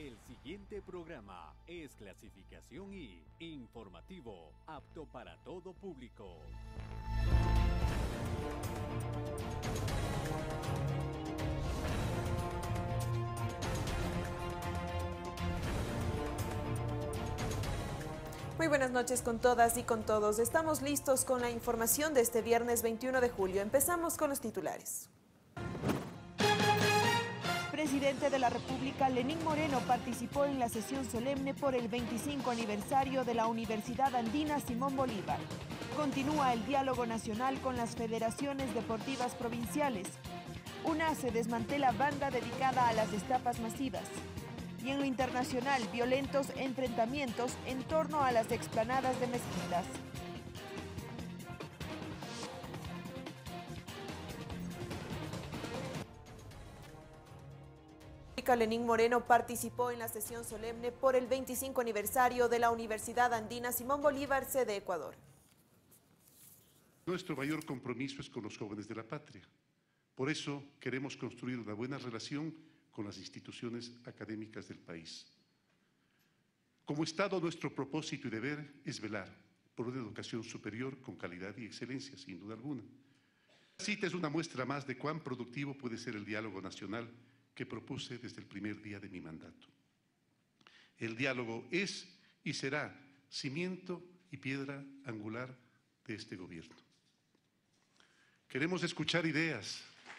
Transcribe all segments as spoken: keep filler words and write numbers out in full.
El siguiente programa es clasificación I, informativo, apto para todo público. Muy buenas noches con todas y con todos. Estamos listos con la información de este viernes veintiuno de julio. Empezamos con los titulares. Presidente de la República, Lenín Moreno, participó en la sesión solemne por el veinticinco aniversario de la Universidad Andina Simón Bolívar. Continúa el diálogo nacional con las federaciones deportivas provinciales. UNA se desmantela banda dedicada a las estapas masivas. Y en lo internacional, violentos enfrentamientos en torno a las explanadas de mezquitas. Lenín Moreno participó en la sesión solemne por el veinticinco aniversario de la Universidad Andina Simón Bolívar, sede Ecuador. Nuestro mayor compromiso es con los jóvenes de la patria. Por eso queremos construir una buena relación con las instituciones académicas del país. Como Estado, nuestro propósito y deber es velar por una educación superior con calidad y excelencia, sin duda alguna. La cita es una muestra más de cuán productivo puede ser el diálogo nacional que propuse desde el primer día de mi mandato. El diálogo es y será cimiento y piedra angular de este gobierno. Queremos escuchar ideas.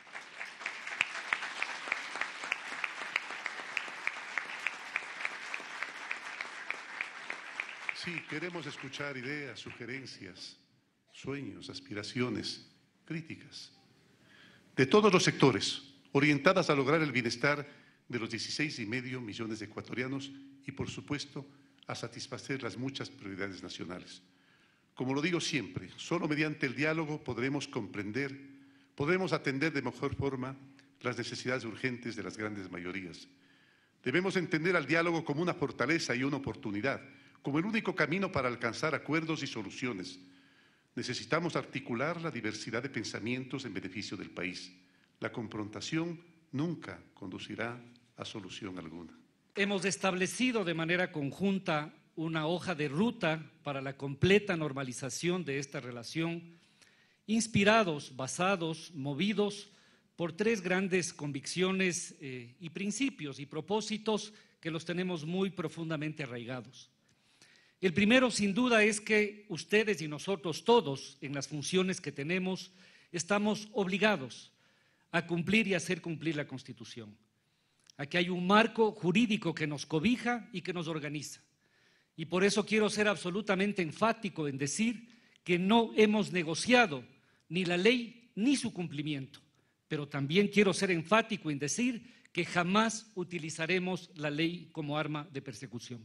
Sí, queremos escuchar ideas, sugerencias, sueños, aspiraciones, críticas, de todos los sectores, orientadas a lograr el bienestar de los dieciséis y medio millones de ecuatorianos y, por supuesto, a satisfacer las muchas prioridades nacionales. Como lo digo siempre, solo mediante el diálogo podremos comprender, podremos atender de mejor forma las necesidades urgentes de las grandes mayorías. Debemos entender al diálogo como una fortaleza y una oportunidad, como el único camino para alcanzar acuerdos y soluciones. Necesitamos articular la diversidad de pensamientos en beneficio del país. La confrontación nunca conducirá a solución alguna. Hemos establecido de manera conjunta una hoja de ruta para la completa normalización de esta relación, inspirados, basados, movidos por tres grandes convicciones eh, y principios y propósitos que los tenemos muy profundamente arraigados. El primero, sin duda, es que ustedes y nosotros todos, en las funciones que tenemos, estamos obligados a cumplir y hacer cumplir la Constitución. Aquí hay un marco jurídico que nos cobija y que nos organiza. Y por eso quiero ser absolutamente enfático en decir que no hemos negociado ni la ley ni su cumplimiento. Pero también quiero ser enfático en decir que jamás utilizaremos la ley como arma de persecución.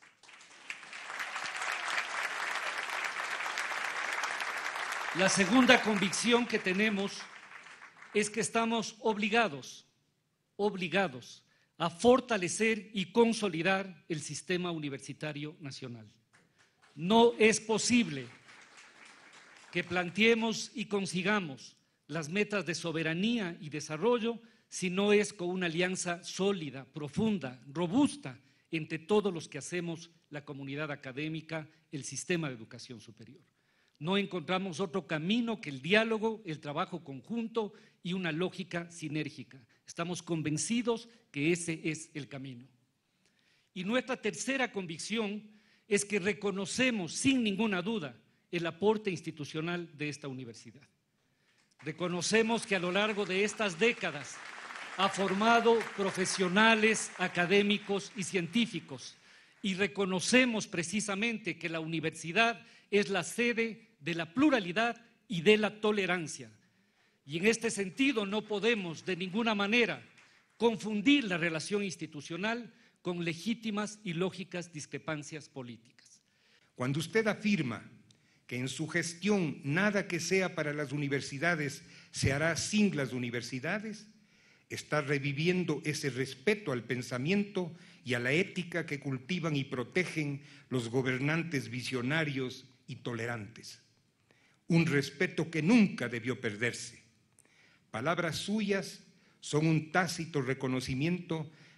La segunda convicción que tenemos es que estamos obligados, obligados a fortalecer y consolidar el sistema universitario nacional. No es posible que planteemos y consigamos las metas de soberanía y desarrollo si no es con una alianza sólida, profunda, robusta entre todos los que hacemos la comunidad académica, el sistema de educación superior. No encontramos otro camino que el diálogo, el trabajo conjunto y una lógica sinérgica. Estamos convencidos que ese es el camino. Y nuestra tercera convicción es que reconocemos sin ninguna duda el aporte institucional de esta universidad. Reconocemos que a lo largo de estas décadas ha formado profesionales, académicos y científicos, y reconocemos precisamente que la universidad es la sede de la pluralidad y de la tolerancia. Y en este sentido no podemos de ninguna manera confundir la relación institucional con legítimas y lógicas discrepancias políticas. Cuando usted afirma que en su gestión nada que sea para las universidades se hará sin las universidades, está reviviendo ese respeto al pensamiento y a la ética que cultivan y protegen los gobernantes visionarios y tolerantes. Un respeto que nunca debió perderse. Palabras suyas son un tácito reconocimiento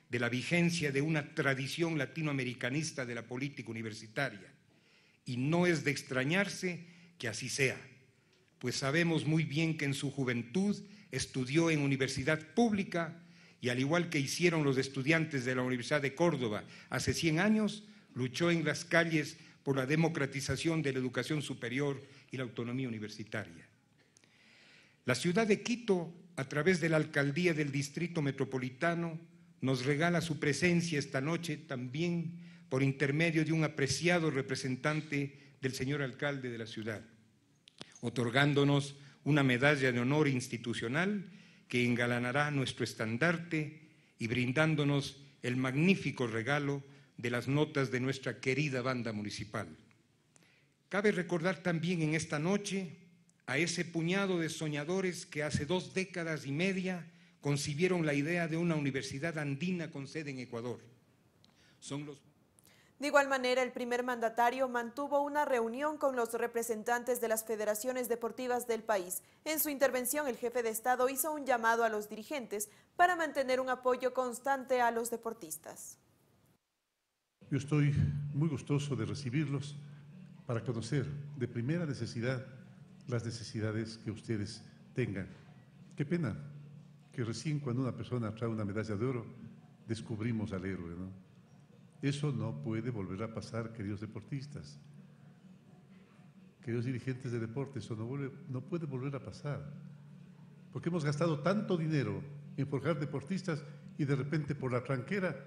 de la vigencia de una tradición latinoamericanista de la política universitaria. Y no es de extrañarse que así sea, pues sabemos muy bien que en su juventud estudió en universidad pública y, al igual que hicieron los estudiantes de la Universidad de Córdoba hace cien años, luchó en las calles por la democratización de la educación superior y la autonomía universitaria. La ciudad de Quito, a través de la Alcaldía del Distrito Metropolitano, nos regala su presencia esta noche también por intermedio de un apreciado representante del señor alcalde de la ciudad, otorgándonos una medalla de honor institucional que engalanará nuestro estandarte y brindándonos el magnífico regalo de las notas de nuestra querida banda municipal. Cabe recordar también en esta noche a ese puñado de soñadores que hace dos décadas y media concibieron la idea de una universidad andina con sede en Ecuador. Son los... De igual manera, el primer mandatario mantuvo una reunión con los representantes de las federaciones deportivas del país. En su intervención, el jefe de Estado hizo un llamado a los dirigentes para mantener un apoyo constante a los deportistas. Yo estoy muy gustoso de recibirlos para conocer de primera necesidad las necesidades que ustedes tengan. Qué pena que recién cuando una persona trae una medalla de oro descubrimos al héroe, ¿no? Eso no puede volver a pasar, queridos deportistas, queridos dirigentes de deporte, eso no, vuelve, no puede volver a pasar, porque hemos gastado tanto dinero en forjar deportistas y de repente por la tranquera,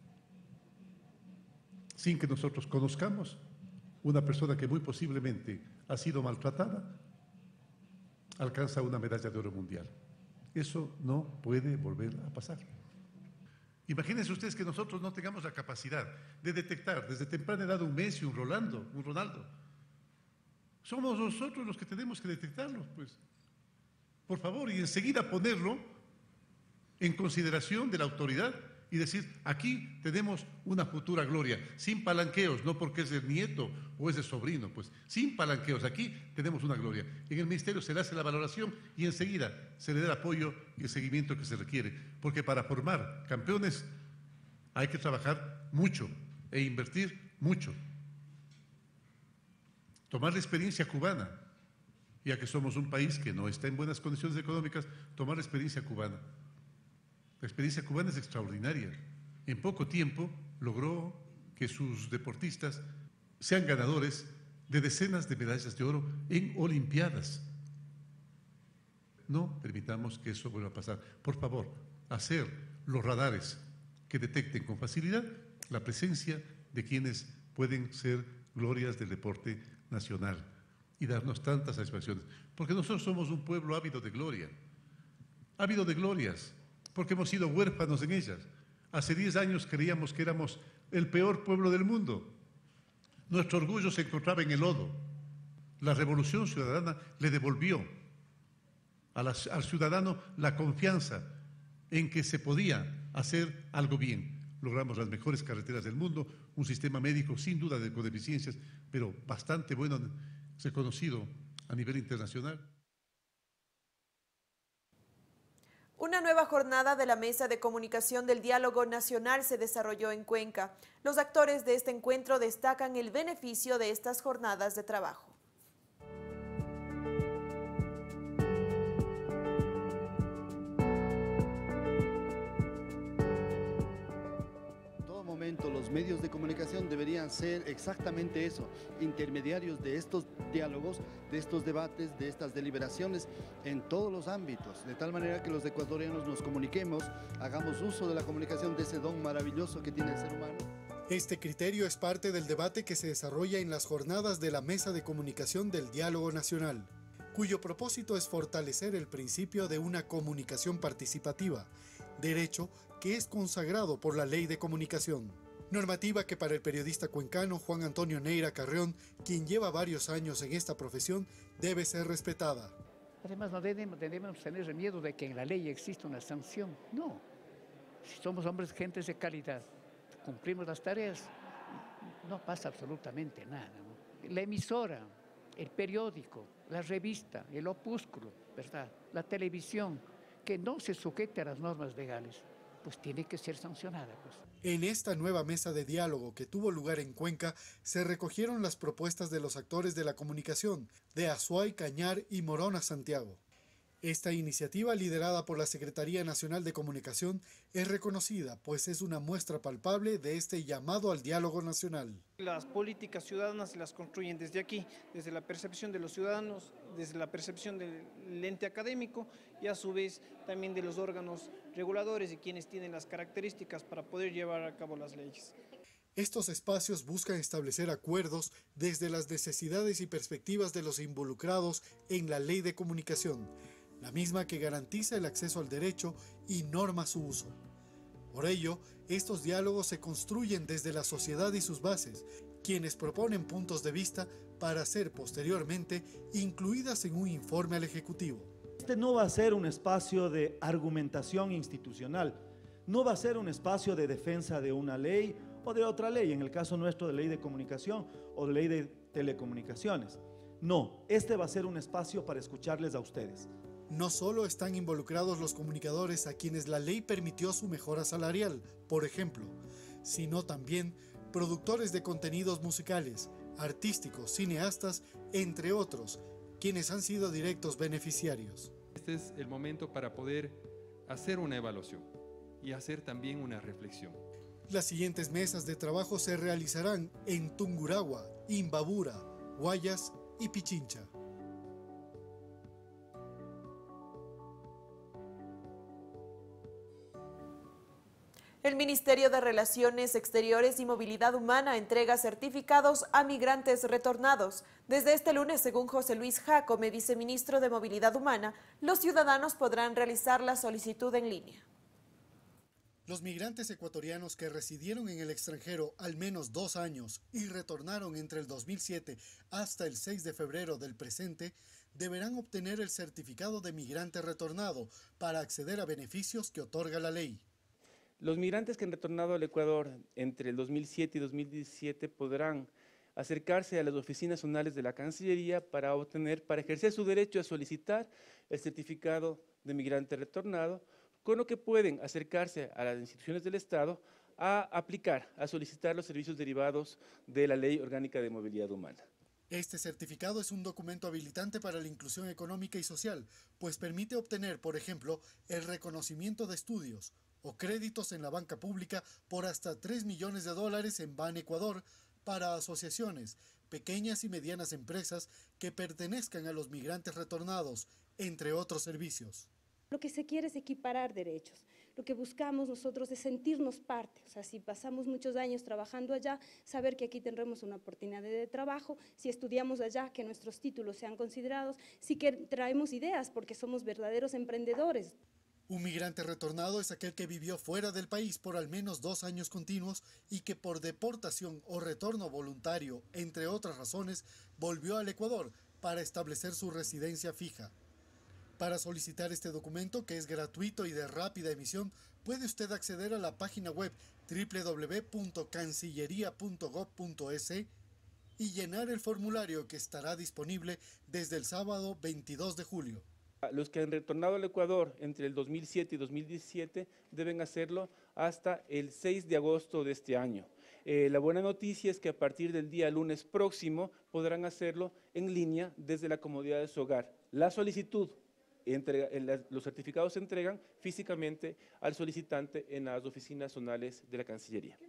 sin que nosotros conozcamos, una persona que muy posiblemente ha sido maltratada, alcanza una medalla de oro mundial. Eso no puede volver a pasar. Imagínense ustedes que nosotros no tengamos la capacidad de detectar desde temprana edad un Messi, un Rolando, un Ronaldo. Somos nosotros los que tenemos que detectarlos, pues. Por favor, y enseguida ponerlo en consideración de la autoridad y decir, aquí tenemos una futura gloria, sin palanqueos, no porque es el nieto o es el sobrino, pues, sin palanqueos, aquí tenemos una gloria. En el ministerio se le hace la valoración y enseguida se le da el apoyo y el seguimiento que se requiere, porque para formar campeones hay que trabajar mucho e invertir mucho. Tomar la experiencia cubana, ya que somos un país que no está en buenas condiciones económicas, tomar la experiencia cubana. La experiencia cubana es extraordinaria. En poco tiempo logró que sus deportistas sean ganadores de decenas de medallas de oro en Olimpiadas. No permitamos que eso vuelva a pasar. Por favor, hacer los radares que detecten con facilidad la presencia de quienes pueden ser glorias del deporte nacional y darnos tantas satisfacciones. Porque nosotros somos un pueblo ávido de gloria, ávido de glorias, porque hemos sido huérfanos en ellas. Hace diez años creíamos que éramos el peor pueblo del mundo. Nuestro orgullo se encontraba en el lodo. La Revolución Ciudadana le devolvió a la, al ciudadano la confianza en que se podía hacer algo bien. Logramos las mejores carreteras del mundo, un sistema médico sin duda de, con deficiencias, pero bastante bueno, reconocido a nivel internacional. Una nueva jornada de la Mesa de Comunicación del Diálogo Nacional se desarrolló en Cuenca. Los actores de este encuentro destacan el beneficio de estas jornadas de trabajo. Los medios de comunicación deberían ser exactamente eso, intermediarios de estos diálogos, de estos debates, de estas deliberaciones en todos los ámbitos, de tal manera que los ecuatorianos nos comuniquemos, hagamos uso de la comunicación, de ese don maravilloso que tiene el ser humano. Este criterio es parte del debate que se desarrolla en las jornadas de la Mesa de Comunicación del Diálogo Nacional, cuyo propósito es fortalecer el principio de una comunicación participativa, derecho que es consagrado por la Ley de Comunicación. Normativa que para el periodista cuencano Juan Antonio Neira Carrión, quien lleva varios años en esta profesión, debe ser respetada. Además, no debemos, debemos tener miedo de que en la ley exista una sanción. No. Si somos hombres, gentes de calidad, cumplimos las tareas, no pasa absolutamente nada, ¿no? La emisora, el periódico, la revista, el opúsculo, ¿verdad? La televisión, que no se sujete a las normas legales. pues tiene que ser sancionada. Pues. En esta nueva mesa de diálogo que tuvo lugar en Cuenca, se recogieron las propuestas de los actores de la comunicación, de Azuay, Cañar y Morona Santiago. Esta iniciativa, liderada por la Secretaría Nacional de Comunicación, es reconocida, pues es una muestra palpable de este llamado al diálogo nacional. Las políticas ciudadanas se las construyen desde aquí, desde la percepción de los ciudadanos, desde la percepción del ente académico y a su vez también de los órganos reguladores y quienes tienen las características para poder llevar a cabo las leyes. Estos espacios buscan establecer acuerdos desde las necesidades y perspectivas de los involucrados en la ley de comunicación, la misma que garantiza el acceso al derecho y norma su uso. Por ello, estos diálogos se construyen desde la sociedad y sus bases, quienes proponen puntos de vista para ser posteriormente incluidas en un informe al Ejecutivo. Este no va a ser un espacio de argumentación institucional, no va a ser un espacio de defensa de una ley o de otra ley, en el caso nuestro de ley de comunicación o de ley de telecomunicaciones. No, este va a ser un espacio para escucharles a ustedes. No solo están involucrados los comunicadores a quienes la ley permitió su mejora salarial, por ejemplo, sino también productores de contenidos musicales, artísticos, cineastas, entre otros, quienes han sido directos beneficiarios. Este es el momento para poder hacer una evaluación y hacer también una reflexión. Las siguientes mesas de trabajo se realizarán en Tungurahua, Imbabura, Guayas y Pichincha. El Ministerio de Relaciones Exteriores y Movilidad Humana entrega certificados a migrantes retornados. Desde este lunes, según José Luis Jacome, viceministro de Movilidad Humana, los ciudadanos podrán realizar la solicitud en línea. Los migrantes ecuatorianos que residieron en el extranjero al menos dos años y retornaron entre el dos mil siete hasta el seis de febrero del presente deberán obtener el certificado de migrante retornado para acceder a beneficios que otorga la ley. Los migrantes que han retornado al Ecuador entre el dos mil siete y dos mil diecisiete podrán acercarse a las oficinas zonales de la Cancillería para obtener, para ejercer su derecho a solicitar el certificado de migrante retornado, con lo que pueden acercarse a las instituciones del Estado a aplicar, a solicitar los servicios derivados de la Ley Orgánica de Movilidad Humana. Este certificado es un documento habilitante para la inclusión económica y social, pues permite obtener, por ejemplo, el reconocimiento de estudios o créditos en la banca pública por hasta tres millones de dólares en Ban Ecuador para asociaciones, pequeñas y medianas empresas que pertenezcan a los migrantes retornados, entre otros servicios. Lo que se quiere es equiparar derechos. Lo que buscamos nosotros es sentirnos parte. O sea, si pasamos muchos años trabajando allá, saber que aquí tendremos una oportunidad de trabajo, si estudiamos allá, que nuestros títulos sean considerados, si que traemos ideas porque somos verdaderos emprendedores. Un migrante retornado es aquel que vivió fuera del país por al menos dos años continuos y que por deportación o retorno voluntario, entre otras razones, volvió al Ecuador para establecer su residencia fija. Para solicitar este documento, que es gratuito y de rápida emisión, puede usted acceder a la página web doble u doble u doble u punto cancillería punto gob punto es y llenar el formulario que estará disponible desde el sábado veintidós de julio. Los que han retornado al Ecuador entre el dos mil siete y dos mil diecisiete deben hacerlo hasta el seis de agosto de este año. Eh, la buena noticia es que a partir del día lunes próximo podrán hacerlo en línea desde la comodidad de su hogar. La solicitud, entrega, los certificados se entregan físicamente al solicitante en las oficinas zonales de la Cancillería.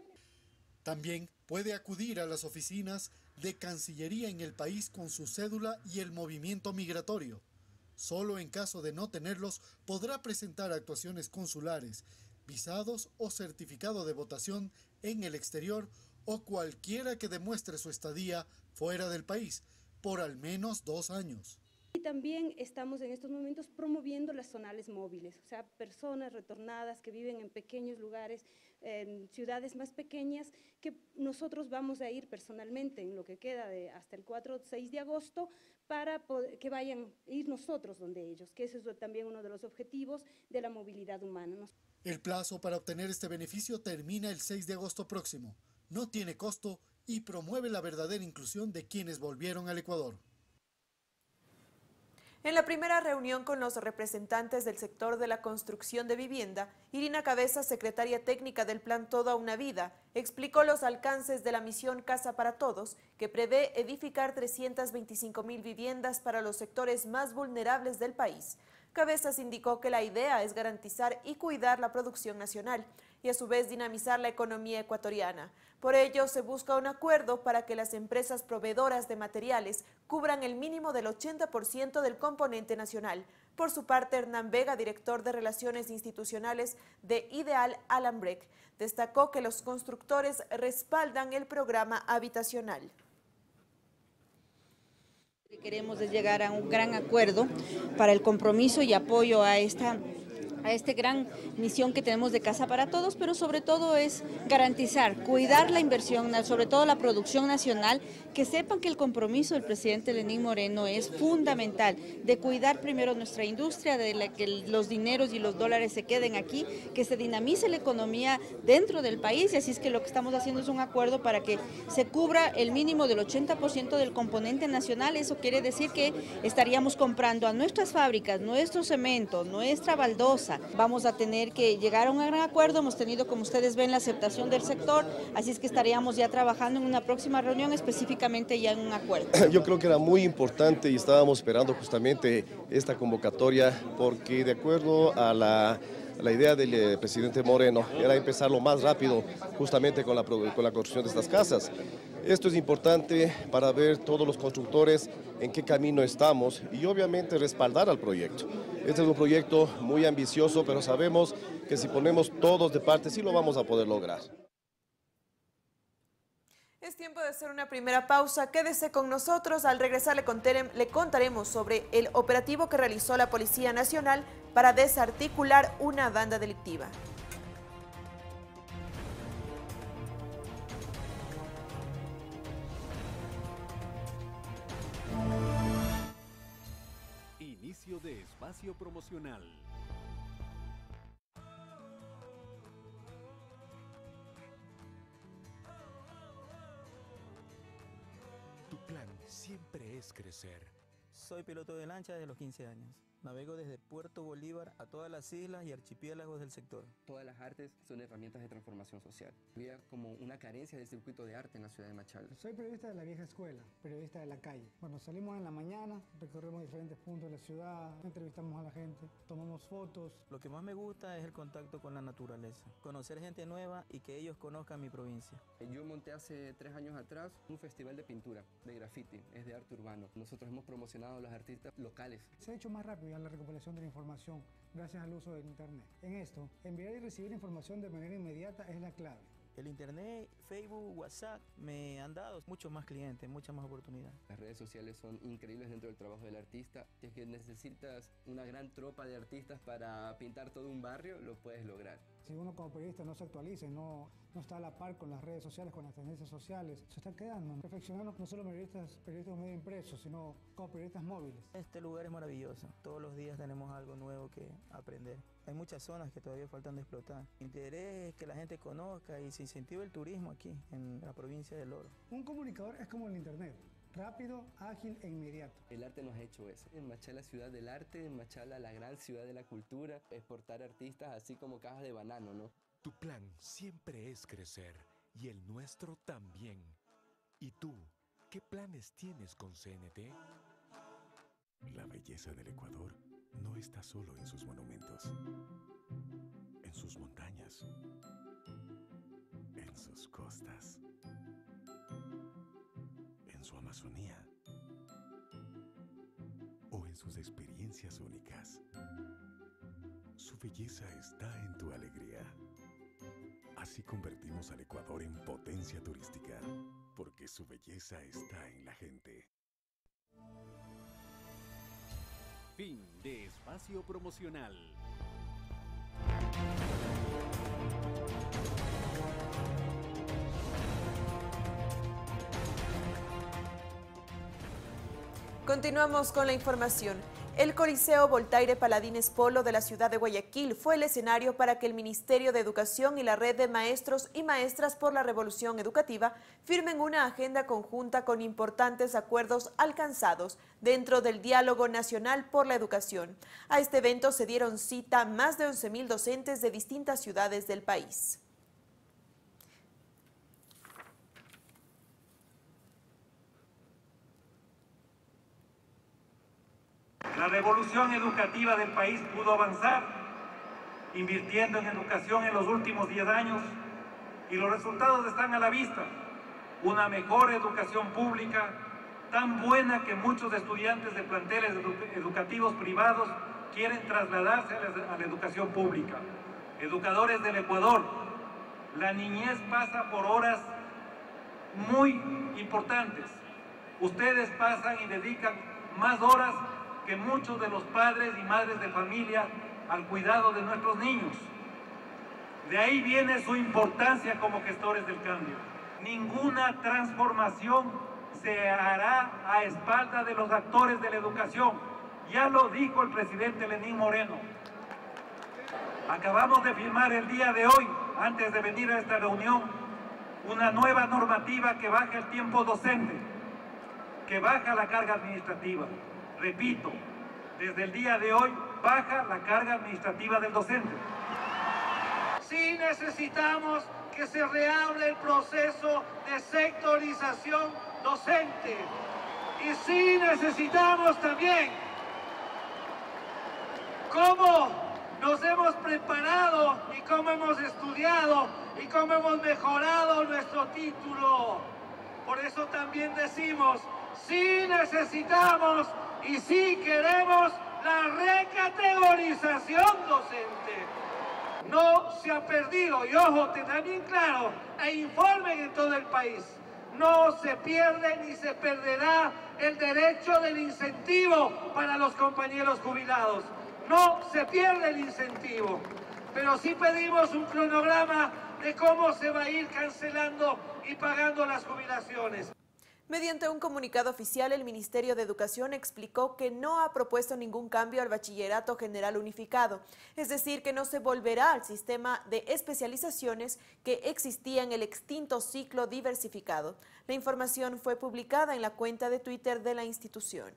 También puede acudir a las oficinas de Cancillería en el país con su cédula y el movimiento migratorio. Solo en caso de no tenerlos, podrá presentar actuaciones consulares, visados o certificado de votación en el exterior o cualquiera que demuestre su estadía fuera del país por al menos dos años. Y también estamos en estos momentos promoviendo las zonales móviles, o sea, personas retornadas que viven en pequeños lugares, en ciudades más pequeñas, que nosotros vamos a ir personalmente en lo que queda de hasta el cuatro o seis de agosto para poder, que vayan a ir nosotros donde ellos, que ese es también uno de los objetivos de la movilidad humana, ¿no? El plazo para obtener este beneficio termina el seis de agosto próximo. No tiene costo y promueve la verdadera inclusión de quienes volvieron al Ecuador. En la primera reunión con los representantes del sector de la construcción de vivienda, Irina Cabeza, secretaria técnica del Plan Toda una Vida, explicó los alcances de la misión Casa para Todos, que prevé edificar trescientas veinticinco mil viviendas para los sectores más vulnerables del país. Cabezas indicó que la idea es garantizar y cuidar la producción nacional y a su vez dinamizar la economía ecuatoriana. Por ello, se busca un acuerdo para que las empresas proveedoras de materiales cubran el mínimo del ochenta por ciento del componente nacional. Por su parte, Hernán Vega, director de Relaciones Institucionales de Ideal Alambrec, destacó que los constructores respaldan el programa habitacional. Queremos llegar a un gran acuerdo para el compromiso y apoyo a esta a esta gran misión que tenemos de Casa para Todos, pero sobre todo es garantizar, cuidar la inversión, sobre todo la producción nacional, que sepan que el compromiso del presidente Lenín Moreno es fundamental, de cuidar primero nuestra industria, de la que los dineros y los dólares se queden aquí, que se dinamice la economía dentro del país, y así es que lo que estamos haciendo es un acuerdo para que se cubra el mínimo del ochenta por ciento del componente nacional. Eso quiere decir que estaríamos comprando a nuestras fábricas, nuestro cemento, nuestra baldosa. Vamos a tener que llegar a un gran acuerdo. Hemos tenido, como ustedes ven, la aceptación del sector, así es que estaríamos ya trabajando en una próxima reunión específicamente ya en un acuerdo. Yo creo que era muy importante y estábamos esperando justamente esta convocatoria porque de acuerdo a la... La idea del eh, presidente Moreno era empezar lo más rápido justamente con la, con la construcción de estas casas. Esto es importante para ver todos los constructores en qué camino estamos y obviamente respaldar al proyecto. Este es un proyecto muy ambicioso, pero sabemos que si ponemos todos de parte sí lo vamos a poder lograr. Es tiempo de hacer una primera pausa. Quédese con nosotros. Al regresar le, contarem, le contaremos sobre el operativo que realizó la Policía Nacional para desarticular una banda delictiva. Inicio de espacio promocional. Siempre es crecer. Soy piloto de lancha desde los quince años. Navego desde Puerto Bolívar a todas las islas y archipiélagos del sector. Todas las artes son herramientas de transformación social. Había como una carencia del circuito de arte en la ciudad de Machala. Soy periodista de la vieja escuela, periodista de la calle. Bueno, salimos en la mañana, recorremos diferentes puntos de la ciudad, entrevistamos a la gente, tomamos fotos. Lo que más me gusta es el contacto con la naturaleza, conocer gente nueva y que ellos conozcan mi provincia. Yo monté hace tres años atrás un festival de pintura, de graffiti, es de arte urbano. Nosotros hemos promocionado a los artistas locales. Se ha hecho más rápido la recopilación de la información gracias al uso del internet. En esto, enviar y recibir información de manera inmediata es la clave. El internet, Facebook, WhatsApp me han dado muchos más clientes, muchas más oportunidades. Las redes sociales son increíbles dentro del trabajo del artista. Si es que necesitas una gran tropa de artistas para pintar todo un barrio, lo puedes lograr. Si uno como periodista no se actualiza y no, no está a la par con las redes sociales, con las tendencias sociales, se está quedando. Perfeccionarnos no solo periodistas, periodistas de medio impreso, sino como periodistas móviles. Este lugar es maravilloso. Todos los días tenemos algo nuevo que aprender. Hay muchas zonas que todavía faltan de explotar. Mi interés es que la gente conozca y se incentive el turismo aquí, en la provincia del Oro. Un comunicador es como el internet. Rápido, ágil e inmediato. El arte nos ha hecho eso. En Machala, ciudad del arte, en Machala, la gran ciudad de la cultura, exportar artistas así como cajas de banano, ¿no? Tu plan siempre es crecer y el nuestro también. ¿Y tú, qué planes tienes con C N T? La belleza del Ecuador no está solo en sus monumentos, en sus montañas, en sus costas, en su Amazonía o en sus experiencias únicas. Su belleza está en tu alegría. Así convertimos al Ecuador en potencia turística, porque su belleza está en la gente. Fin de espacio promocional. Continuamos con la información. El Coliseo Voltaire Paladines Polo de la ciudad de Guayaquil fue el escenario para que el Ministerio de Educación y la Red de Maestros y Maestras por la Revolución Educativa firmen una agenda conjunta con importantes acuerdos alcanzados dentro del Diálogo Nacional por la Educación. A este evento se dieron cita más de once mil docentes de distintas ciudades del país. La revolución educativa del país pudo avanzar invirtiendo en educación en los últimos diez años y los resultados están a la vista. Una mejor educación pública, tan buena que muchos estudiantes de planteles edu educativos privados quieren trasladarse a la, a la educación pública. Educadores del Ecuador, la niñez pasa por horas muy importantes. Ustedes pasan y dedican más horas que muchos de los padres y madres de familia al cuidado de nuestros niños. De ahí viene su importancia como gestores del cambio. Ninguna transformación se hará a espaldas de los actores de la educación. Ya lo dijo el presidente Lenín Moreno. Acabamos de firmar el día de hoy, antes de venir a esta reunión, una nueva normativa que baja el tiempo docente, que baja la carga administrativa. Repito, desde el día de hoy baja la carga administrativa del docente. Sí necesitamos que se reabra el proceso de sectorización docente. Y sí necesitamos también cómo nos hemos preparado y cómo hemos estudiado y cómo hemos mejorado nuestro título. Por eso también decimos, sí necesitamos y sí queremos la recategorización docente. No se ha perdido, y ojo, tendrán bien claro, e informen en todo el país, no se pierde ni se perderá el derecho del incentivo para los compañeros jubilados. No se pierde el incentivo, pero sí pedimos un cronograma de cómo se va a ir cancelando y pagando las jubilaciones. Mediante un comunicado oficial, el Ministerio de Educación explicó que no ha propuesto ningún cambio al Bachillerato General Unificado, es decir, que no se volverá al sistema de especializaciones que existía en el extinto ciclo diversificado. La información fue publicada en la cuenta de Twitter de la institución.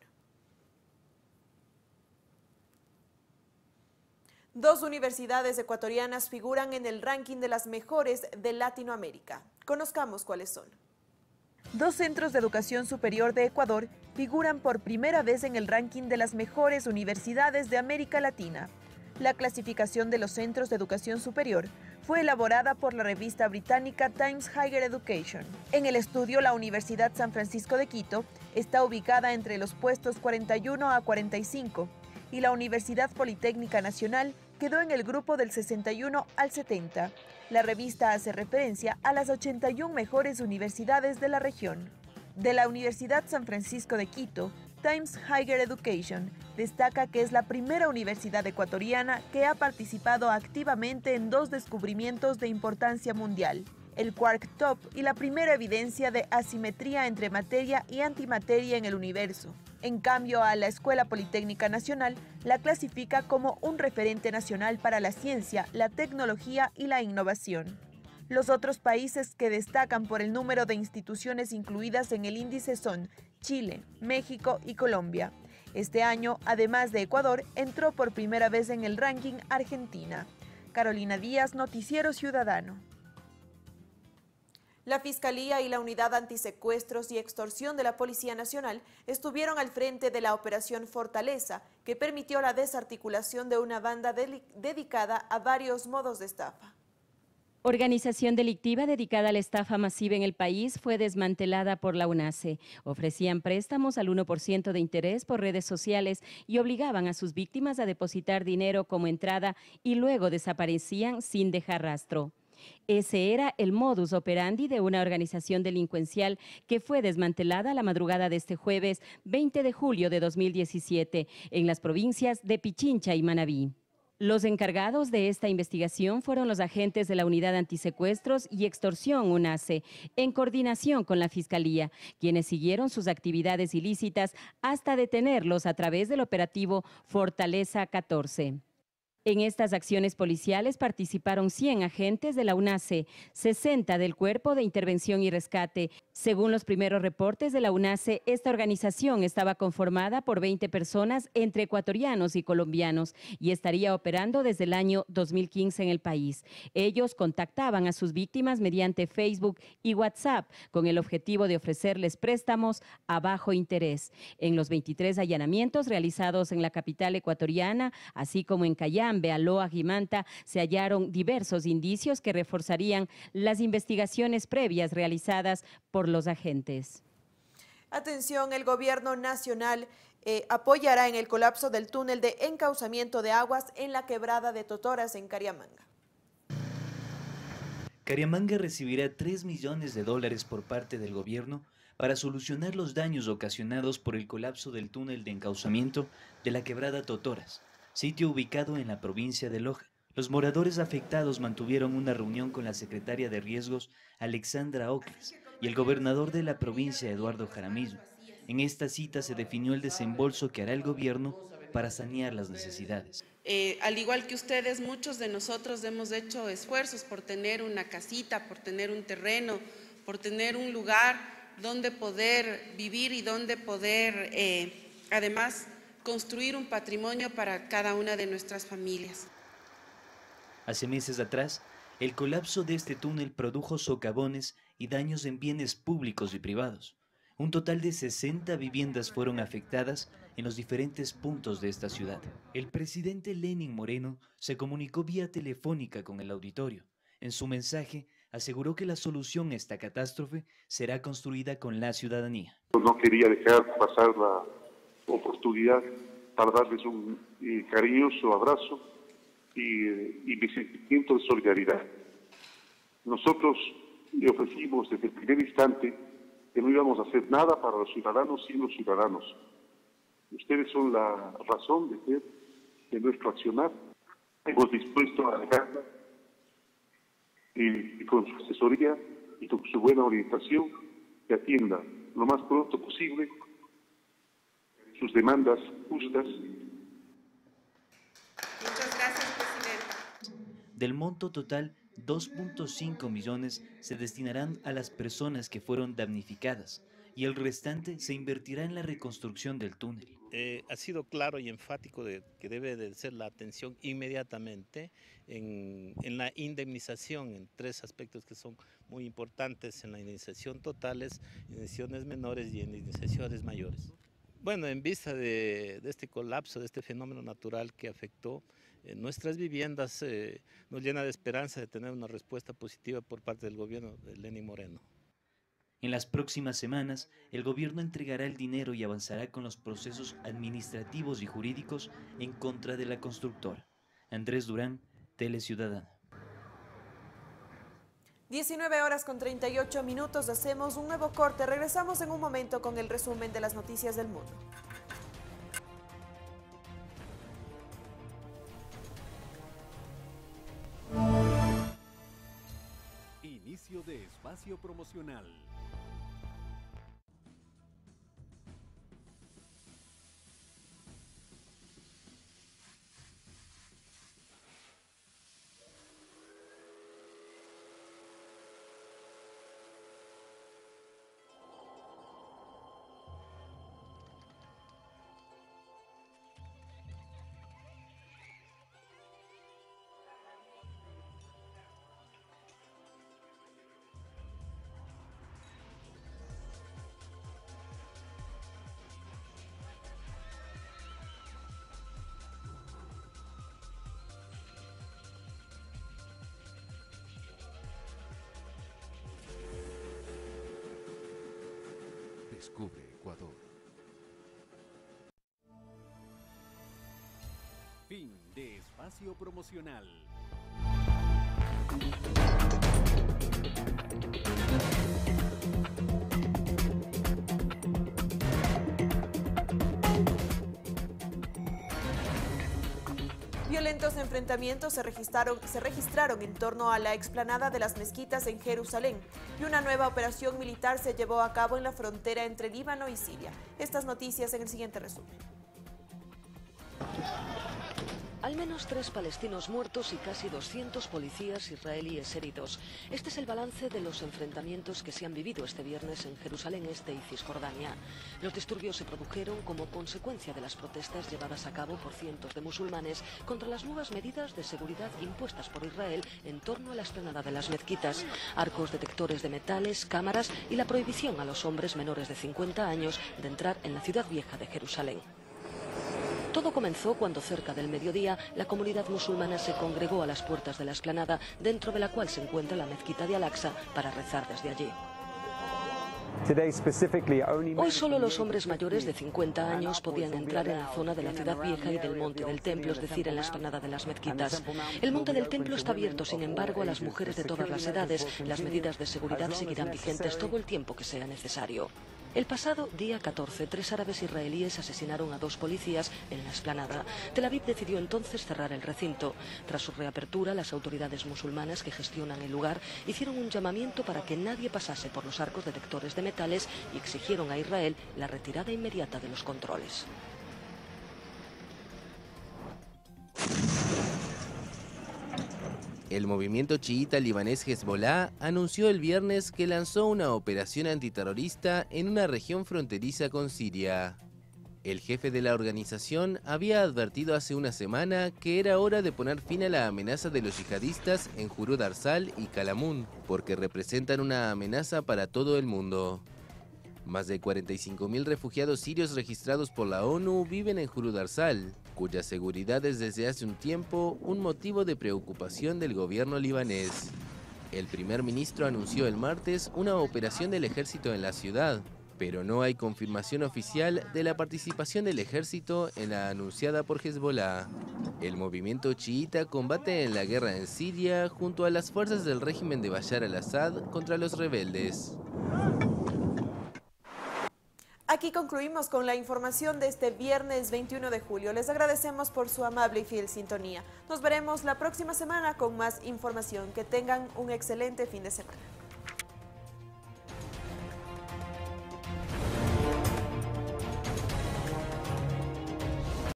Dos universidades ecuatorianas figuran en el ranking de las mejores de Latinoamérica. Conozcamos cuáles son. Dos centros de educación superior de Ecuador figuran por primera vez en el ranking de las mejores universidades de América Latina. La clasificación de los centros de educación superior fue elaborada por la revista británica Times Higher Education. En el estudio, la Universidad San Francisco de Quito está ubicada entre los puestos cuarenta y uno a cuarenta y cinco y la Universidad Politécnica Nacional quedó en el grupo del sesenta y uno al setenta. La revista hace referencia a las ochenta y una mejores universidades de la región. De la Universidad San Francisco de Quito, Times Higher Education destaca que es la primera universidad ecuatoriana que ha participado activamente en dos descubrimientos de importancia mundial, el quark top y la primera evidencia de asimetría entre materia y antimateria en el universo. En cambio, a la Escuela Politécnica Nacional la clasifica como un referente nacional para la ciencia, la tecnología y la innovación. Los otros países que destacan por el número de instituciones incluidas en el índice son Chile, México y Colombia. Este año, además de Ecuador, entró por primera vez en el ranking Argentina. Carolina Díaz, Noticiero Ciudadano. La Fiscalía y la Unidad Antisecuestros y Extorsión de la Policía Nacional estuvieron al frente de la Operación Fortaleza, que permitió la desarticulación de una banda dedicada a varios modos de estafa. Organización delictiva dedicada a la estafa masiva en el país fue desmantelada por la UNACE. Ofrecían préstamos al uno por ciento de interés por redes sociales y obligaban a sus víctimas a depositar dinero como entrada y luego desaparecían sin dejar rastro. Ese era el modus operandi de una organización delincuencial que fue desmantelada la madrugada de este jueves veinte de julio de dos mil diecisiete en las provincias de Pichincha y Manabí. Los encargados de esta investigación fueron los agentes de la Unidad Antisecuestros y Extorsión UNACE, en coordinación con la Fiscalía, quienes siguieron sus actividades ilícitas hasta detenerlos a través del operativo Fortaleza catorce. En estas acciones policiales participaron cien agentes de la UNACE, sesenta del Cuerpo de Intervención y Rescate. Según los primeros reportes de la UNACE, esta organización estaba conformada por veinte personas entre ecuatorianos y colombianos y estaría operando desde el año dos mil quince en el país. Ellos contactaban a sus víctimas mediante Facebook y WhatsApp con el objetivo de ofrecerles préstamos a bajo interés. En los veintitrés allanamientos realizados en la capital ecuatoriana, así como en Cayambe, Bealoa y Manta, se hallaron diversos indicios que reforzarían las investigaciones previas realizadas por los agentes. Atención, el gobierno nacional eh, apoyará en el colapso del túnel de encauzamiento de aguas en la quebrada de Totoras en Cariamanga. Cariamanga recibirá tres millones de dólares por parte del gobierno para solucionar los daños ocasionados por el colapso del túnel de encauzamiento de la quebrada Totoras, sitio ubicado en la provincia de Loja. Los moradores afectados mantuvieron una reunión con la secretaria de Riesgos, Alexandra Ocles, y el gobernador de la provincia, Eduardo Jaramillo. En esta cita se definió el desembolso que hará el gobierno para sanear las necesidades. Eh, al igual que ustedes, muchos de nosotros hemos hecho esfuerzos por tener una casita, por tener un terreno, por tener un lugar donde poder vivir y donde poder, eh, además, construir un patrimonio para cada una de nuestras familias. Hace meses atrás, el colapso de este túnel produjo socavones y daños en bienes públicos y privados. Un total de sesenta viviendas fueron afectadas en los diferentes puntos de esta ciudad. El presidente Lenín Moreno se comunicó vía telefónica con el auditorio. En su mensaje, aseguró que la solución a esta catástrofe será construida con la ciudadanía. No quería dejar pasar la oportunidad para darles un eh, cariñoso abrazo y, eh, y mi sentimiento de solidaridad. Nosotros le ofrecimos desde el primer instante que no íbamos a hacer nada para los ciudadanos sin los ciudadanos. Ustedes son la razón de ser de nuestro accionar. Hemos dispuesto a dejarla y, y con su asesoría y con su buena orientación que atienda lo más pronto posible sus demandas justas. Muchas gracias, presidente. Del monto total, dos punto cinco millones se destinarán a las personas que fueron damnificadas y el restante se invertirá en la reconstrucción del túnel. Eh, ha sido claro y enfático de que debe de ser la atención inmediatamente en, en la indemnización, en tres aspectos que son muy importantes: en la indemnización totales, indemnizaciones menores y indemnizaciones mayores. Bueno, en vista de, de este colapso, de este fenómeno natural que afectó eh, nuestras viviendas, eh, nos llena de esperanza de tener una respuesta positiva por parte del gobierno de Lenín Moreno. En las próximas semanas, el gobierno entregará el dinero y avanzará con los procesos administrativos y jurídicos en contra de la constructora. Andrés Durán, Teleciudadana. diecinueve horas con treinta y ocho minutos, hacemos un nuevo corte. Regresamos en un momento con el resumen de las noticias del mundo. Inicio de espacio promocional. Descubre Ecuador. Fin de espacio promocional. Violentos enfrentamientos se registraron, se registraron en torno a la explanada de las mezquitas en Jerusalén y una nueva operación militar se llevó a cabo en la frontera entre Líbano y Siria. Estas noticias en el siguiente resumen. Al menos tres palestinos muertos y casi doscientos policías israelíes heridos. Este es el balance de los enfrentamientos que se han vivido este viernes en Jerusalén Este y Cisjordania. Los disturbios se produjeron como consecuencia de las protestas llevadas a cabo por cientos de musulmanes contra las nuevas medidas de seguridad impuestas por Israel en torno a la explanada de las mezquitas, arcos detectores de metales, cámaras y la prohibición a los hombres menores de cincuenta años de entrar en la ciudad vieja de Jerusalén. Todo comenzó cuando cerca del mediodía la comunidad musulmana se congregó a las puertas de la explanada, dentro de la cual se encuentra la mezquita de Al-Aqsa, para rezar desde allí. Hoy solo los hombres mayores de cincuenta años podían entrar en la zona de la ciudad vieja y del monte del templo, es decir, en la explanada de las mezquitas. El monte del templo está abierto, sin embargo, a las mujeres de todas las edades. Las medidas de seguridad seguirán vigentes todo el tiempo que sea necesario. El pasado día catorce, tres árabes israelíes asesinaron a dos policías en la explanada. Tel Aviv decidió entonces cerrar el recinto. Tras su reapertura, las autoridades musulmanas que gestionan el lugar hicieron un llamamiento para que nadie pasase por los arcos detectores de metales y exigieron a Israel la retirada inmediata de los controles. El movimiento chiita libanés Hezbollah anunció el viernes que lanzó una operación antiterrorista en una región fronteriza con Siria. El jefe de la organización había advertido hace una semana que era hora de poner fin a la amenaza de los yihadistas en Jurud Arsal y Kalamun, porque representan una amenaza para todo el mundo. Más de cuarenta y cinco mil refugiados sirios registrados por la ONU viven en Jurud Arsal, cuya seguridad es desde hace un tiempo un motivo de preocupación del gobierno libanés. El primer ministro anunció el martes una operación del ejército en la ciudad, pero no hay confirmación oficial de la participación del ejército en la anunciada por Hezbollah. El movimiento chiita combate en la guerra en Siria junto a las fuerzas del régimen de Bashar al-Assad contra los rebeldes. Aquí concluimos con la información de este viernes veintiuno de julio. Les agradecemos por su amable y fiel sintonía. Nos veremos la próxima semana con más información. Que tengan un excelente fin de semana.